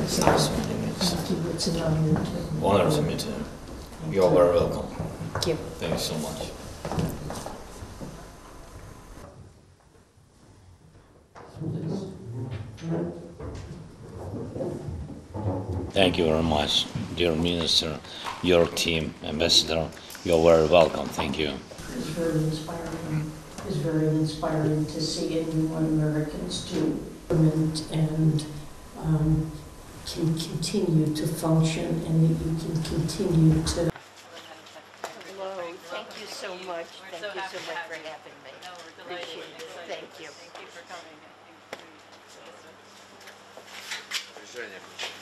It's nice meeting you. Thank you. It's an honor to. Honor to meet you. You're very welcome. Thank you. Thank you so much. Thank you very much, dear Minister, your team, Ambassador. You're very welcome. Thank you. It's very inspiring. It's very inspiring to see anyone Americans do and can continue to function and that you can continue to. Hello, thank you so much. Thank you so much for having me. No, we're delighted. Appreciate it. Excited. Thank you. Thank you for coming. I think Движение.